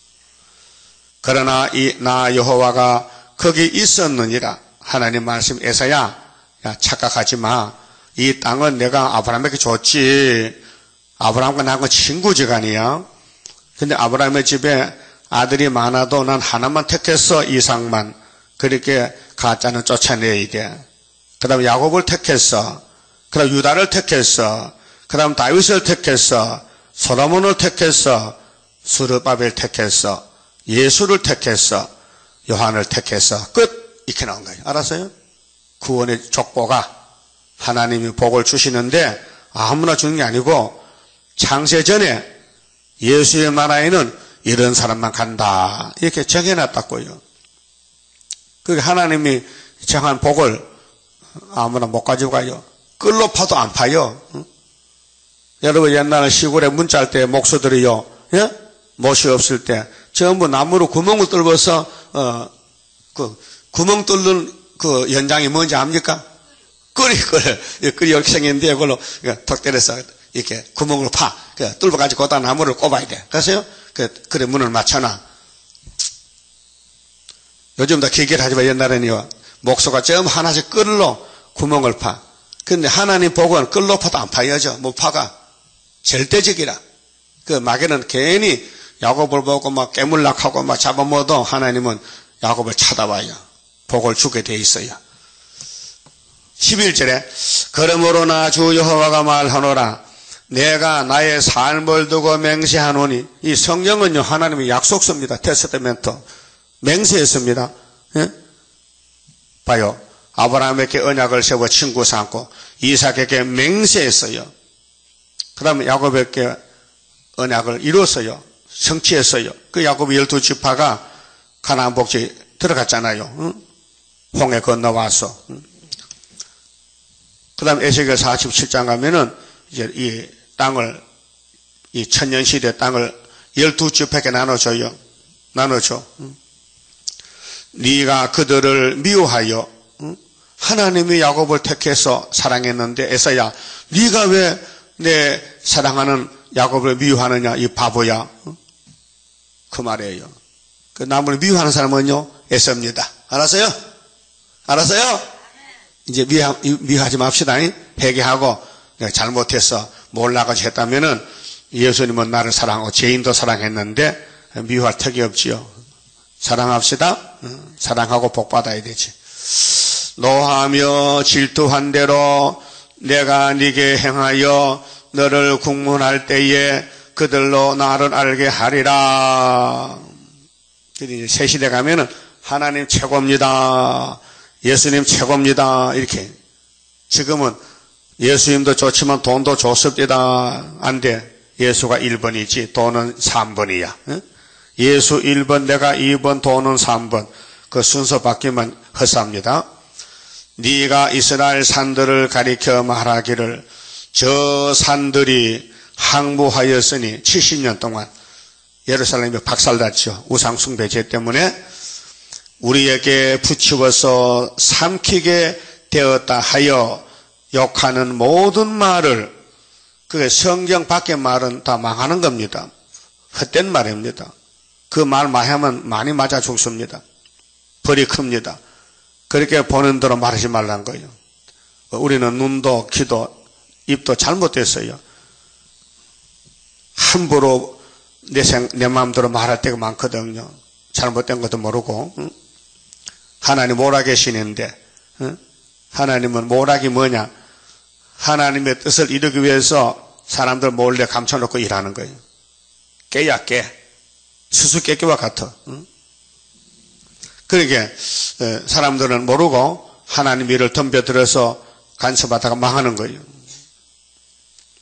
그러나 나 여호와가 거기 있었느니라. 하나님 말씀 에서야 착각하지 마. 이 땅은 내가 아브라함에게 줬지. 아브라함과 나하고 친구지간이야. 근데 아브라함의 집에 아들이 많아도 난 하나만 택했어. 이삭만. 그렇게 가짜는 쫓아내야 돼. 그 다음 야곱을 택했어. 그 다음 유다를 택했어. 그 다음 다윗을 택했어. 솔로몬을 택했어. 스룹바벨 택했어. 예수를 택했어. 요한을 택했어. 끝! 이렇게 나온 거예요. 알았어요? 구원의 족보가 하나님이 복을 주시는데 아무나 주는 게 아니고 창세 전에 예수의 나라에는 이런 사람만 간다. 이렇게 정해놨다고요. 그게 하나님이 정한 복을 아무나 못 가지고 가요. 끌로 파도 안 파요. 응? 여러분 옛날에 시골에 문자할 때 목수들이요. 예? 못이 없을 때 전부 나무로 구멍을 뚫어서 구멍 뚫는 그 연장이 뭔지 압니까? 끓이 이렇게 생겼는데 그걸로 턱 때려서 이렇게 구멍을 파. 뚫어가지고 거기다 나무를 꼽아야 돼. 그래서요? 그래 문을 맞춰놔. 요즘 다 기계를 하지만 옛날에는요. 목소가 좀 하나씩 끌로 구멍을 파. 근데 하나님 복은 끌로 파도 안 파야죠. 못 파가. 절대적이라. 그 마귀는 괜히 야곱을 보고 막 깨물락하고 막 잡아먹어도 하나님은 야곱을 찾아와요. 복을 주게 돼 있어요. 11절에 그러므로 나 주 여호와가 말하노라. 내가 나의 삶을 두고 맹세하노니. 이 성경은요 하나님의 약속서입니다. 테스타멘트 맹세했습니다. 예? 봐요. 아브라함에게 언약을 세워 친구 삼고 이삭에게 맹세했어요. 그 다음에 야곱에게 언약을 이뤘어요. 성취했어요. 그 야곱의 12지파가 가나안 복지에 들어갔잖아요. 응? 홍해 건너와서. 응? 그 다음에 에스겔 47장 가면은 이제 이 땅을, 이 천년시대 땅을 12지파에게 나눠줘요. 나눠줘. 응? 네가 그들을 미워하여, 응? 하나님이 야곱을 택해서 사랑했는데 에서야 네가 왜 내 사랑하는 야곱을 미워하느냐 이 바보야. 응? 그 말이에요. 그 남을 미워하는 사람은요 에서입니다. 알았어요? 알았어요? 이제 미워하지 맙시다. 회개하고 내가 잘못해서 몰라가지고 했다면은 예수님은 나를 사랑하고 죄인도 사랑했는데 미워할 턱이 없지요. 사랑합시다. 사랑하고 복받아야 되지. 노하며 질투한 대로 내가 네게 행하여 너를 국문할 때에 그들로 나를 알게 하리라. 이제 새 시대 가면은 하나님 최고입니다. 예수님 최고입니다. 이렇게. 지금은 예수님도 좋지만 돈도 좋습니다. 안 돼. 예수가 1번이지 돈은 3번이야. 응? 예수 1번, 내가 2번, 돈은 3번. 그 순서 바뀌면 헛삽니다. 네가 이스라엘 산들을 가리켜 말하기를 저 산들이 항무하였으니 70년 동안 예루살렘이 박살났죠. 우상숭배죄 때문에 우리에게 붙이워서 삼키게 되었다 하여 욕하는 모든 말을, 그게 성경 밖의 말은 다 망하는 겁니다. 헛된 말입니다. 그 말 많이 하면 많이 맞아 죽습니다. 벌이 큽니다. 그렇게 보는 대로 말하지 말라는 거예요. 우리는 눈도 귀도 입도 잘못됐어요. 함부로 내 마음대로 말할 때가 많거든요. 잘못된 것도 모르고. 응? 하나님 뭐라 계시는데, 응? 하나님은 뭐라기 뭐냐? 하나님의 뜻을 이루기 위해서 사람들 몰래 감춰놓고 일하는 거예요. 깨야 깨. 수수께끼와 같아. 응? 그러니까 사람들은 모르고 하나님 일을 덤벼들어서 간섭하다가 망하는 거예요.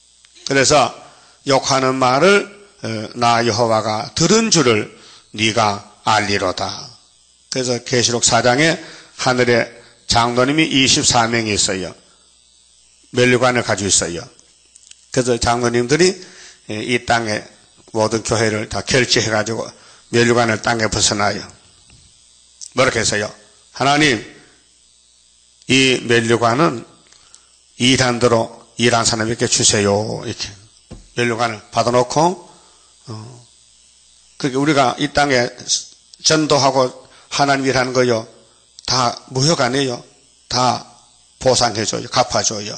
그래서 욕하는 말을 나 여호와가 들은 줄을 네가 알리로다. 그래서 계시록 4장에 하늘에 장로님이 24명이 있어요. 면류관을 가지고 있어요. 그래서 장로님들이 이 땅에 모든 교회를 다 결제해가지고 면류관을 땅에 벗어나요. 뭐라고 해서요? 하나님, 이 면류관은 일한 대로 일한 사람에게 주세요. 이렇게 면류관을 받아놓고 그러니까 우리가 이 땅에 전도하고 하나님 일하는 거요. 다 무효가 아니에요. 다 보상해줘요. 갚아줘요.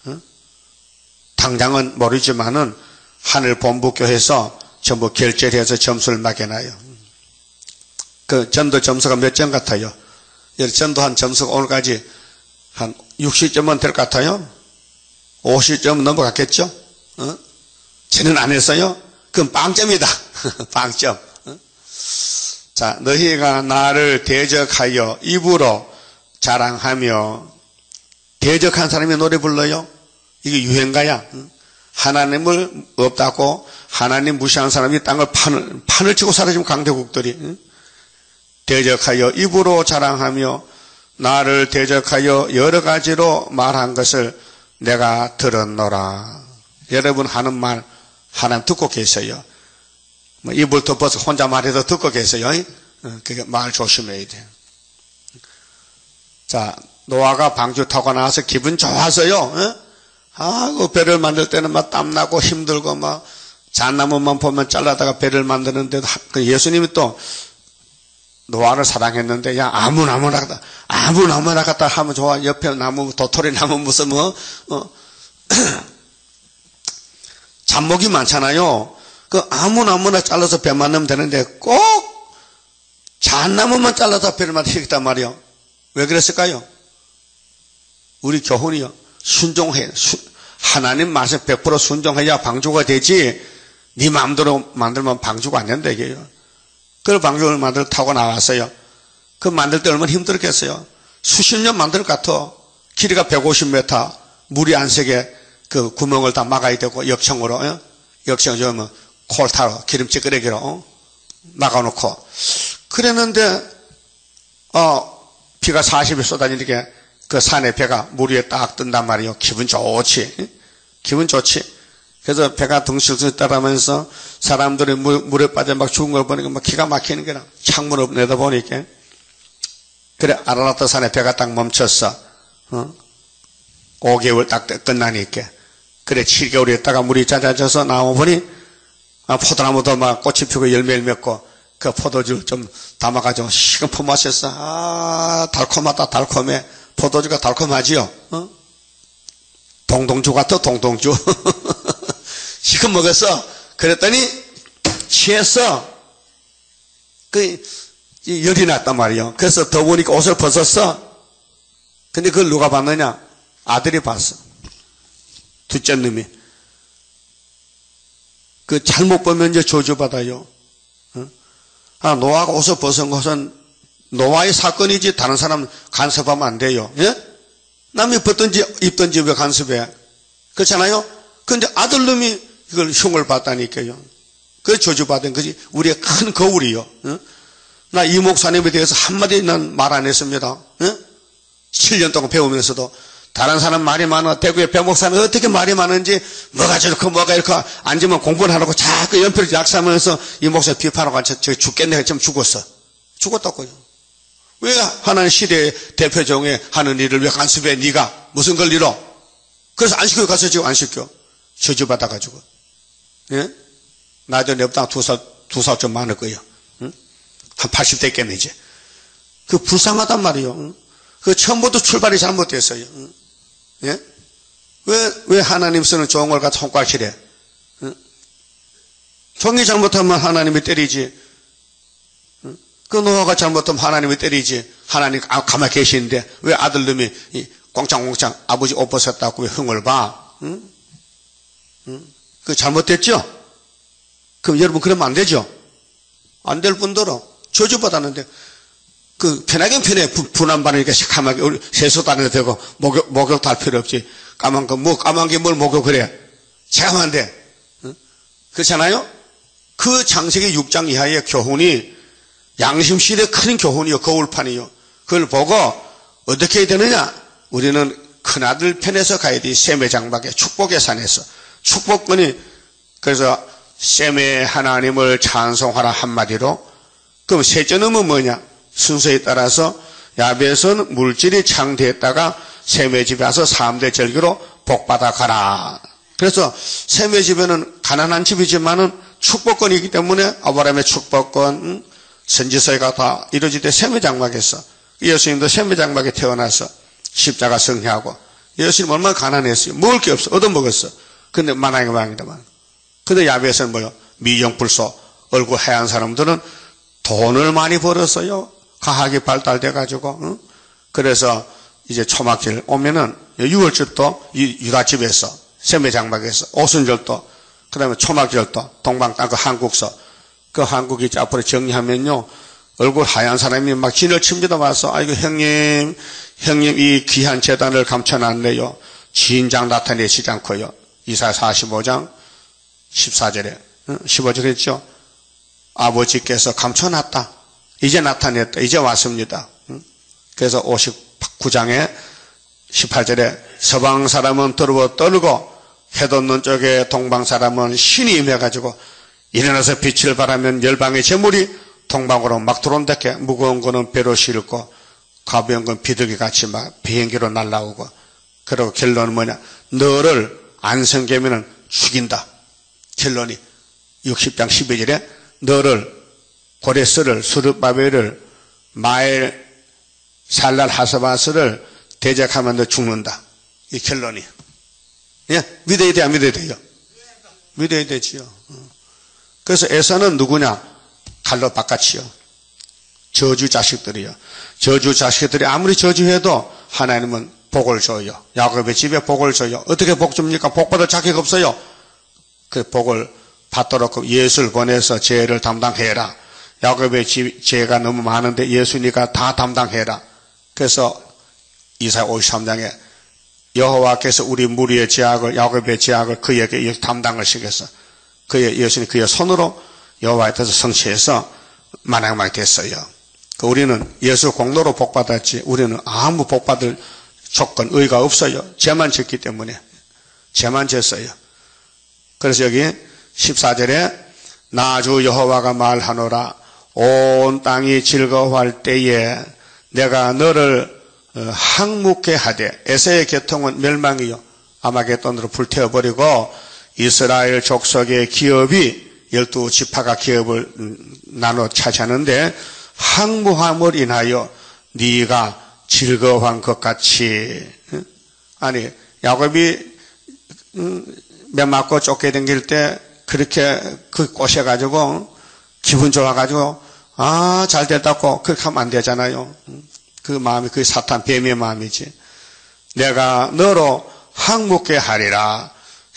당장은 모르지만은 하늘 본부교회에서 전부 결제를 해서 점수를 매겨놔요. 그 전도 점수가 몇 점 같아요? 전도한 점수가 오늘까지 한 60점은 될 것 같아요? 50점 넘어갔겠죠? 쟤는 안 했어요? 그럼 빵점이다. 빵점. 자, 너희가 나를 대적하여 입으로 자랑하며, 대적한 사람이 노래 불러요? 이게 유행가야. 하나님을 없다고 하나님 무시하는 사람이 땅을 판을 치고 사라지면 강대국들이. 대적하여 입으로 자랑하며 나를 대적하여 여러 가지로 말한 것을 내가 들었노라. 여러분 하는 말 하나님 듣고 계세요. 뭐 입을 덮어서 혼자 말해도 듣고 계세요. 그게 말 조심해야 돼. 자, 노아가 방주 타고 나와서 기분 좋아서요. 그 배를 만들 때는 막 땀나고 힘들고 막 잣나무만 보면 잘라다가 배를 만드는데 예수님이 또 노아를 사랑했는데 야 아무나무나 갖다 하면 좋아. 옆에 나무 도토리 나무 무슨 잡목이 많잖아요. 그 아무나무나 잘라서 배 만들면 되는데 꼭 잣나무만 잘라서 배를 만들겠단 말이요. 왜 그랬을까요? 우리 교훈이요. 순종해. 하나님 말씀 100% 순종해야 방주가 되지. 네 마음대로 만들면 방주가 안 된다 이게요. 그걸 방주를 만들어 타고 나왔어요. 그 만들 때 얼마나 힘들었겠어요. 수십 년 만들 것 같아. 길이가 150m, 물이 안 새게 그 구멍을 다 막아야 되고 역청으로, 역청 뭐 콜타로 기름칠 끓이기로 막아놓고 그랬는데 비가 40일 쏟아지니까 그 산에 배가 물 위에 딱 뜬단 말이에요. 기분 좋지. 기분 좋지. 그래서 배가 둥실둥실 따라가면서 사람들이 물에 빠져 막 죽은 걸 보니까 막 기가 막히는 거라. 창문을 내다보니까. 그래, 아라라트 산에 배가 딱 멈췄어. 5개월 딱 끝나니까. 그래, 7개월 있다가 물이 잦아져서 나오보니, 포도나무도 막 꽃이 피고 열매를 맺고, 그 포도주 좀 담아가지고 시금포 마셨어. 달콤하다, 달콤해. 포도주가 달콤하지요? 동동주 같아, 동동주. 시큼 먹었어. 그랬더니, 취했어. 열이 났단 말이에요. 그래서 더우니까 옷을 벗었어. 근데 그걸 누가 봤느냐? 아들이 봤어. 둘째 놈이. 잘못 보면 이제 저주받아요. 노아가 옷을 벗은 것은 노아의 사건이지 다른 사람 간섭하면 안 돼요. 예? 남이 벗든지 입든지 왜 간섭해? 그렇잖아요? 근데 아들놈이 이걸 흉을 봤다니까요. 그 저주받은 것이 우리의 큰 거울이요. 예? 나 이 목사님에 대해서 한마디 난 말 안 했습니다. 예? 7년 동안 배우면서도 다른 사람 말이 많아. 대구의 배 목사는 어떻게 말이 많은지 뭐가 저렇고 뭐가 이렇게 앉으면 공부를 하라고 자꾸 연필을 약사하면서 이 목사 비판하고 저 죽겠네. 좀 죽었어. 죽었다고요. 왜 하나님 시대의 대표종에 하는 일을 왜 간섭해? 네가 무슨 권리로? 그래서 안 시켜 가서 지금 안 시켜. 저주받아가지고. 예? 나도 내보다 두 살 좀 많을 거예요. 응? 한 80대 있겠네 이제. 불쌍하단 말이에요. 처음부터 출발이 잘못됐어요. 예? 왜 하나님 쓰는 좋은 걸 갖다 손가락질해? 종이 잘못하면 하나님이 때리지. 그 노아가 잘못하면 하나님이 때리지. 하나님 가만히 계시는데 왜 아들놈이 꽁창꽁창 아버지 옷 벗었다고 왜 흥을 봐? 그 잘못됐죠? 그럼 여러분 그러면 안 되죠? 안 될 뿐더러 저주받았는데 편하긴 편해. 분한 받으니까 가만히 우리 세수 다니는 데 되고 목욕도 할 필요 없지. 까만 게 뭘 목욕을 해? 제가 하면 안 돼. 그렇잖아요? 그 창세기 6장 이하의 교훈이 양심실의 큰 교훈이요. 거울판이요. 그걸 보고 어떻게 해야 되느냐? 우리는 큰아들 편에서 가야 돼. 셈의 장막에 축복의 산에서. 축복권이 그래서 셈의 하나님을 찬송하라 한마디로. 그럼 셋째는 뭐냐? 순서에 따라서 야벳은 물질이 창대했다가 셈의 집에 와서 3대 절기로 복받아 가라. 그래서 셈의 집에는 가난한 집이지만은 축복권이기 때문에 아브라함의 축복권, 선지서가 다 이루어질 셈의 장막에서 예수님도 셈의 장막에 태어나서 십자가 승리하고 예수님 얼마나 가난했어요. 먹을 게 없어. 얻어먹었어. 근데 만왕의 왕이다만. 근데 야벳은 뭐요? 미정불소 얼굴 하얀 사람들은 돈을 많이 벌었어요. 과학이 발달돼가지고. 응? 그래서 이제 초막절 오면은 6월절도 유다집에서 셈의 장막에서 오순절도 그 다음에 초막절도 동방 땅 그 한국서 그 한국이 앞으로 정리하면요 얼굴 하얀 사람이 막 진을 칩니다. 와서 아이고 형님 이 귀한 재단을 감춰놨네요. 진작 나타내시지 않고요. 이사야 45장 14절에 15절 했죠. 아버지께서 감춰놨다. 이제 나타냈다. 이제 왔습니다. 그래서 59장에 18절에 서방 사람은 두려워 떨고 해돋는 쪽에 동방 사람은 신이 임해가지고 일어나서 빛을 발하면 열방의 재물이 동방으로 막 들어온다게 무거운 거는 배로 실고 가벼운 건 비둘기같이 막 비행기로 날아오고 그리고 결론은 뭐냐? 너를 안성계면은 죽인다. 결론이 60장 12절에 너를 고레스를 수르바벨을 마엘 살랄 하스바스를 대적하면 너 죽는다. 이 결론이. 예, 믿어야 돼, 안 믿어야 돼요? 믿어야 되지요. 그래서 에서는 누구냐? 칼로 바깥이요. 저주 자식들이요. 저주 자식들이 아무리 저주해도 하나님은 복을 줘요. 야곱의 집에 복을 줘요. 어떻게 복 줍니까? 복 받을 자격 없어요. 그 복을 받도록 예수를 보내서 죄를 담당해라. 야곱의 죄가 너무 많은데 예수니까 다 담당해라. 그래서 이사야 53장에 여호와께서 우리 무리의 죄악을 야곱의 죄악을 그에게 담당을 시켰어. 예수님 그의 손으로 여호와의 뜻을 성취해서 만왕왕이 됐어요. 우리는 예수 공로로 복받았지 우리는 아무 복받을 조건 의가 없어요. 죄만 졌기 때문에 죄만 졌어요. 그래서 여기 14절에 나 주 여호와가 말하노라 온 땅이 즐거워할 때에 내가 너를 항묵게 하되 에서의 계통은 멸망이요 아마겟돈으로 불태워버리고 이스라엘 족속의 기업이 12지파가 기업을 나눠 차지하는데 항무함을 인하여 네가 즐거워한 것 같이 아니 야곱이 매 맞고 쫓겨다닐 때 그렇게 그 꼬셔가지고 기분 좋아가지고 아 잘됐다고 그렇게 하면 안 되잖아요. 그 마음이 그 사탄 뱀의 마음이지. 내가 너로 항묵게 하리라.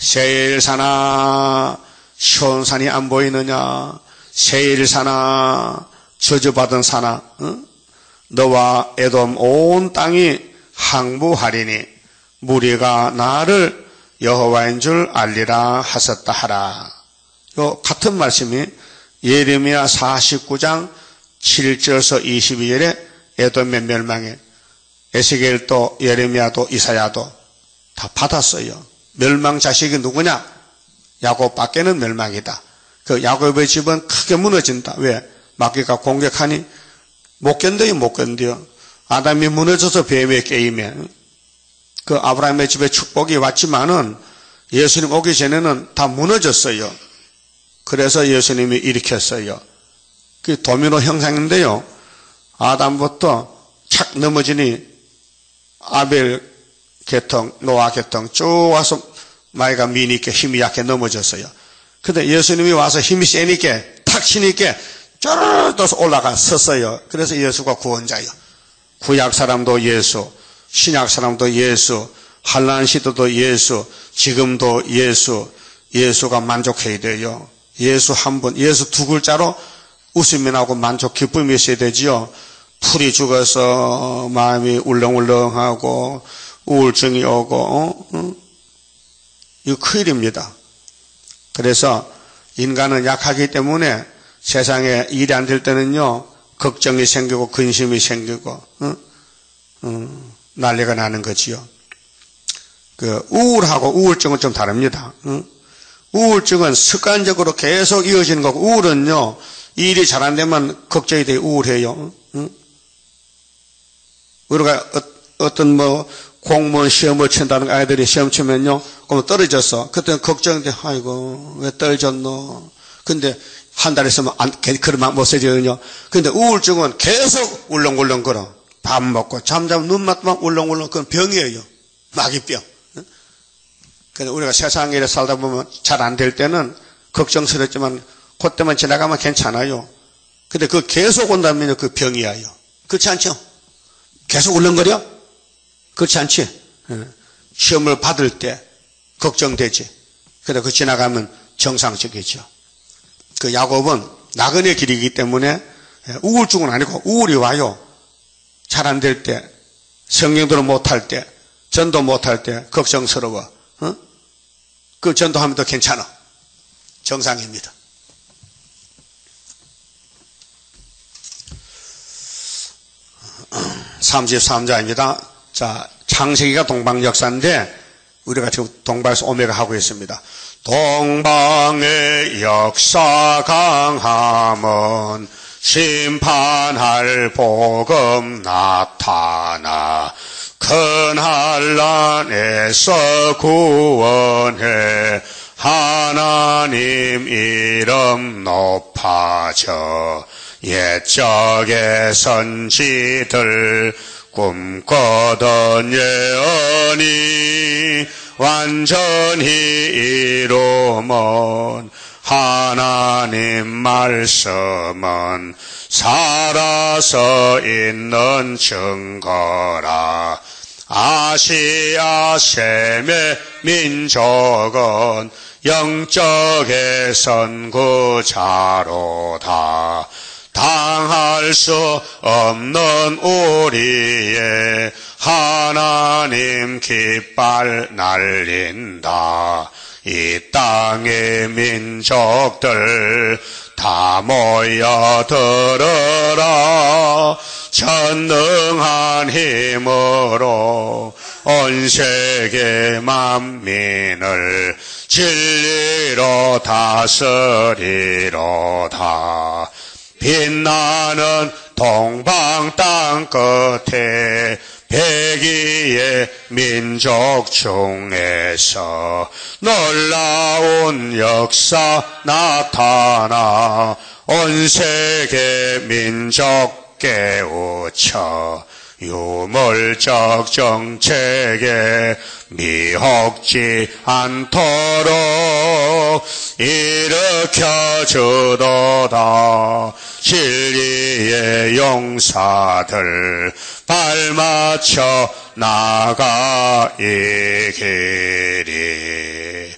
세일사나 시온산이 안 보이느냐? 세일사나 저주받은 사나 너와 에돔 온 땅이 항무하리니 무리가 나를 여호와인 줄 알리라 하셨다 하라. 요 같은 말씀이 예레미야 49장 7절에서 22절에 에돔의 멸망에 에스겔도 예레미야도 이사야도 다 받았어요. 멸망 자식이 누구냐? 야곱밖에는 멸망이다. 그 야곱의 집은 크게 무너진다. 왜? 마귀가 공격하니 못 견뎌요. 못 견뎌요. 아담이 무너져서 뱀에 깨이면 그 아브라함의 집에 축복이 왔지만은 예수님 오기 전에는 다 무너졌어요. 그래서 예수님이 일으켰어요. 그 도미노 형상인데요. 아담부터 착 넘어지니 아벨 계통, 노아 계통 쭉 와서 마이가 미니까 힘이 약해 넘어졌어요. 근데 예수님이 와서 힘이 세니까 탁 치니까 쩌르르 떠서 올라가 섰어요. 그래서 예수가 구원자예요. 구약 사람도 예수, 신약 사람도 예수, 한란 시대도 예수, 지금도 예수, 예수가 만족해야 돼요. 예수 한 분, 예수 두 글자로 웃음이 나고 만족, 기쁨이 있어야 되지요. 풀이 죽어서 마음이 울렁울렁하고 우울증이 오고 이거 큰일입니다. 그래서 인간은 약하기 때문에 세상에 일이 안 될 때는요, 걱정이 생기고 근심이 생기고 난리가 나는 거지요. 그 우울하고 우울증은 좀 다릅니다. 우울증은 습관적으로 계속 이어지는 거고, 우울은요, 일이 잘 안 되면 걱정이 되게 우울해요. 우리가 어떤 공무원 시험을 친다는 아이들이 시험 치면요, 그러면 떨어졌어. 그때는 걱정이 돼. 아이고, 왜 떨어졌노? 근데 한 달 있으면 그러면 못 써지거든요. 근데 우울증은 계속 울렁울렁 걸어. 밥 먹고 잠자면 눈맞만 울렁울렁. 그건 병이에요. 마귀병. 근데 우리가 세상에 살다 보면 잘 안 될 때는 걱정스럽지만 그때만 지나가면 괜찮아요. 근데 그 계속 온다면 그 병이에요. 그렇지 않죠? 계속 울렁거려? 그렇지 않지? 시험을 받을 때 걱정되지. 근데 그 지나가면 정상적이죠. 그 야곱은 나그네 길이기 때문에 우울증은 아니고 우울이 와요. 잘 안 될 때, 성경대로 못할 때, 전도 못할 때 걱정스러워. 그 전도하면 더 괜찮아. 정상입니다. (33장입니다) 자, 창세기가 동방 역사인데 우리가 지금 동방에서 오메가 하고 있습니다. 동방의 역사 강함은 심판할 복음 나타나 큰 환난에서 구원해 하나님 이름 높아져 옛적의 선지들 꿈꾸던 예언이 완전히 이루면 하나님 말씀은 살아서 있는 증거라. 아시아 셈의 민족은 영적의 선구자로다. 당할 수 없는 우리의 하나님 깃발 날린다. 이 땅의 민족들 다 모여 들어라. 전능한 힘으로 온 세계 만민을 진리로 다스리로다. 빛나는 동방 땅 끝에 백이의 민족 중에서 놀라운 역사 나타나 온 세계 민족 깨우쳐 유물적 정책에 미혹지 않도록 일으켜 주도다. 진리의 용사들 발맞춰 나가 이 길이.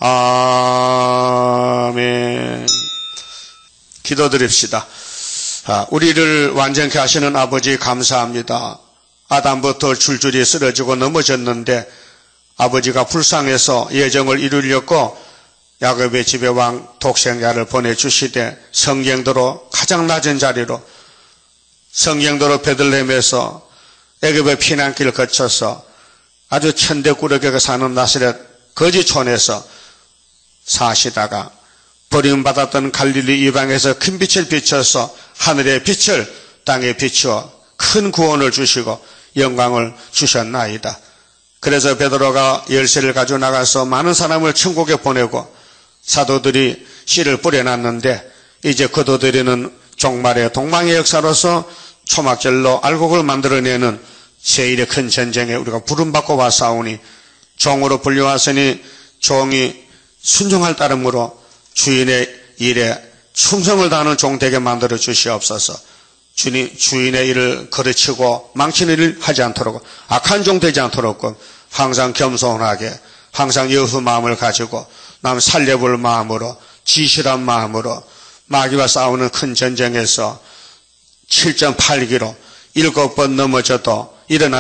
아멘. 기도드립시다. 우리를 완전케 하시는 아버지 감사합니다. 아담부터 줄줄이 쓰러지고 넘어졌는데 아버지가 불쌍해서 예정을 이루려고 야곱의 집에 왕 독생자를 보내주시되 성경대로 가장 낮은 자리로 성경대로 베들레헴에서 애굽의 피난길을 거쳐서 아주 천대꾸러기가 사는 나사렛 거지촌에서 사시다가 버림받았던 갈릴리 이방에서 큰 빛을 비춰서 하늘의 빛을 땅에 비추어 큰 구원을 주시고 영광을 주셨나이다. 그래서 베드로가 열쇠를 가지고 나가서 많은 사람을 천국에 보내고 사도들이 씨를 뿌려놨는데 이제 거둬들이는 종말의 동방의 역사로서 초막절로 알곡을 만들어내는 제일의 큰 전쟁에 우리가 부름받고 왔사오니 종으로 불려왔으니 종이 순종할 따름으로 주인의 일에 충성을 다하는 종 되게 만들어 주시옵소서. 주인의 일을 거르치고 망치는 일을 하지 않도록 악한 종 되지 않도록 항상 겸손하게 항상 여호 마음을 가지고 남 살려볼 마음으로 지실한 마음으로 마귀와 싸우는 큰 전쟁에서 7.8기로 7번 넘어져도 일어나는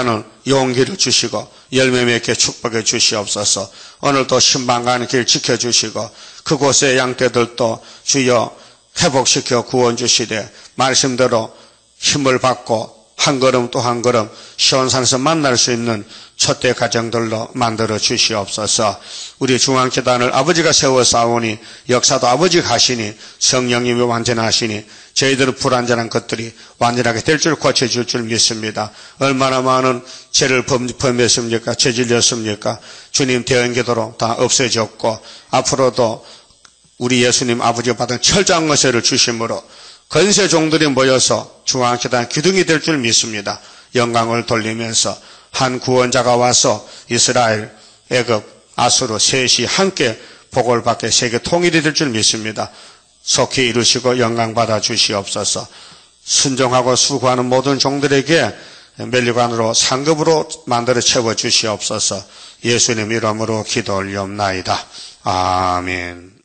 용기를 주시고 열매 맺게 축복해 주시옵소서. 오늘도 신방 가는 길 지켜주시고 그곳의 양떼들도 주여 회복시켜 구원 주시되 말씀대로 힘을 받고 한 걸음 또 한 걸음 시온산에서 만날 수 있는 촛대 가정들로 만들어 주시옵소서. 우리 중앙재단을 아버지가 세워 싸우니 역사도 아버지가 하시니 성령님이 완전하시니 저희들은 불완전한 것들이 완전하게 될 줄 고쳐줄 줄 믿습니다. 얼마나 많은 죄를 범했습니까? 죄질렸습니까? 주님 대언기도로 다 없어졌고 앞으로도 우리 예수님 아버지가 받은 철저한 것을 주심으로 건세 종들이 모여서 중앙재단 기둥이 될 줄 믿습니다. 영광을 돌리면서 한 구원자가 와서 이스라엘, 애굽, 아수르 셋이 함께 복을 받게 세계 통일이 될 줄 믿습니다. 속히 이루시고 영광 받아 주시옵소서. 순종하고 수고하는 모든 종들에게 멜리관으로 상급으로 만들어 채워 주시옵소서. 예수님 이름으로 기도 올리옵나이다. 아멘.